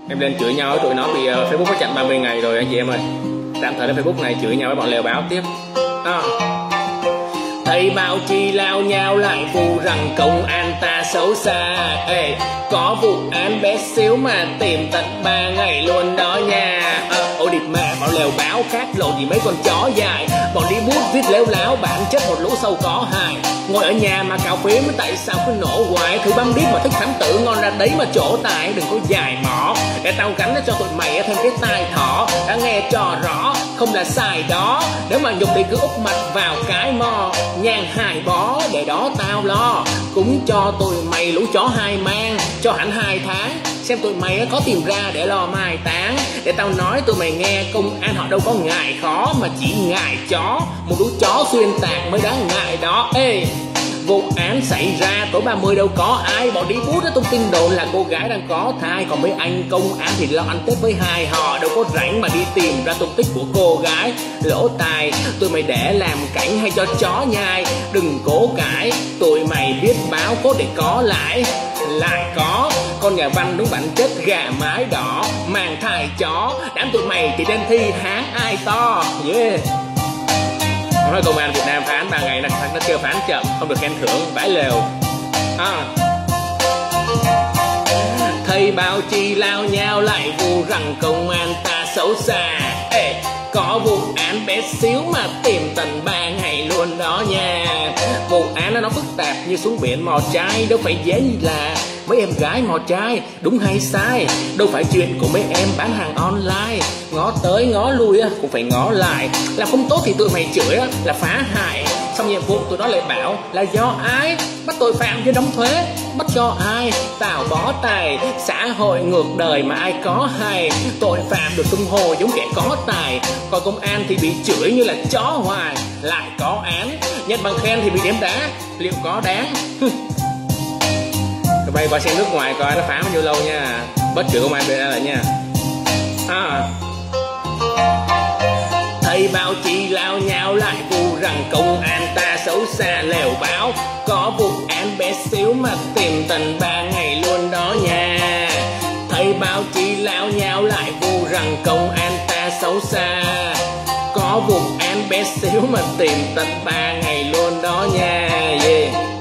Em lên chửi nhau với tụi nó vì Facebook nó chặn 30 ngày rồi anh chị em ơi. Tạm thời lên Facebook này chửi nhau với bọn lèo báo tiếp. Thấy báo chí lao nhau lại vụ rằng công an ta xấu xa. Ê, có vụ án bé xíu mà tìm tận 3 ngày luôn đó nha. Ôi địt mẹ, bọn lèo báo khác lộ gì mấy con chó dài. Bọn đi bút viết lếu láo bản chất một lũ sâu có hại. Ngồi ở nhà mà cào phím tại sao cứ nổ hoài. Thứ băm đít mà thích thám tử ngon ra đấy mà chỗ tài. Đừng có dài mỏ để tao gắn cho tụi mày thêm cái tai thỏ. Đã nghe cho rõ không là xài đó. Nếu mà nhục thì cứ úp mặt vào cái mò. Nhang hai bó để đó tao lo. Cúng cho tụi mày lũ chó hai mang. Cho hẳn 2 tháng xem tụi mày có tìm ra để lo mai táng. Để tao nói tụi mày nghe, công an họ đâu có ngại khó mà chỉ ngại chó. Một lũ chó xuyên tạc mới đáng ngại đó. Ê, vụ án xảy ra tối 30 đâu có ai. Bọn đi bút đó tung tin đồn là cô gái đang có thai. Còn mấy anh công an thì lo ăn Tết với hai họ. Đâu có rảnh mà đi tìm ra tung tích của cô gái. Lỗ tài, tụi mày để làm cảnh hay cho chó nhai. Đừng cố cãi, tụi mày viết báo có để có lại. Lại có con nhà văn đúng bản chất gà mái đỏ mang thai chó. Đám tụi mày thì đem thi hán ai to. Yeah. Nói công an Việt Nam phán 3 ngày nó kêu phán chậm, không được khen thưởng, vãi lều. Thấy báo chí lao nhau lại vụ rằng công an ta xấu xa. Ê, có vụ án bé xíu mà tìm tận 3 ngày luôn đó nha. Vụ án nó phức tạp như xuống biển mò trai. Đâu phải dễ như là mấy em gái mò trai. Đúng hay sai đâu phải chuyện của mấy em bán hàng online. Ngó tới ngó lui cũng phải ngó lại. Làm không tốt thì tụi mày chửi là phá hại. Xong nhiệm vụ tụi nó lại bảo là do ai? Bắt tội phạm chứ đóng thuế. Bắt cho ai? Tào bó tài. Xã hội ngược đời mà ai có hay. Tội phạm được tung hô giống kẻ có tài. Còn công an thì bị chửi như là chó hoài. Lại có án, nhận bằng khen thì bị đếm đá. Liệu có đáng? Tụi bay qua xem nước ngoài coi nó phá bao nhiêu lâu nha. Bất chửi công an Việt Nam lại nha. Thấy báo chí lao nhau lại vụ rằng công an ta xấu xa. Lèo báo có vụ án bé xíu mà tìm tận 3 ngày luôn đó nha. Thấy báo chí lao nhau lại vụ rằng công an ta xấu xa. Có vụ án bé xíu mà tìm tận 3 ngày luôn đó nha. Yeah.